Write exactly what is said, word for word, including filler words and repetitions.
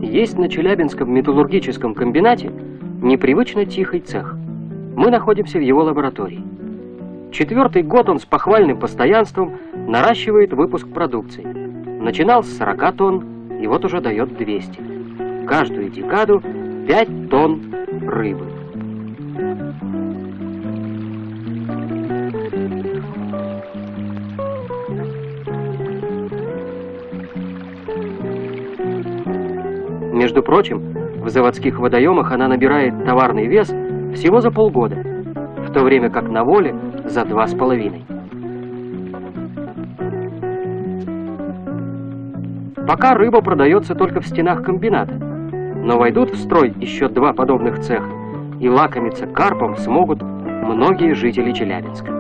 Есть на Челябинском металлургическом комбинате непривычно тихий цех. Мы находимся в его лаборатории. Четвертый год он с похвальным постоянством наращивает выпуск продукции. Начинал с сорока тонн, и вот уже дает двести. Каждую декаду пять тонн рыбы. Между прочим, в заводских водоемах она набирает товарный вес всего за полгода, в то время как на воле за два с половиной. Пока рыба продается только в стенах комбината, но войдут в строй еще два подобных цеха, и лакомиться карпом смогут многие жители Челябинска.